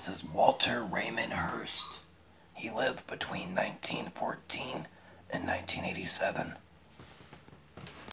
This is Walter Raymond Hirst. He lived between 1914 and 1987.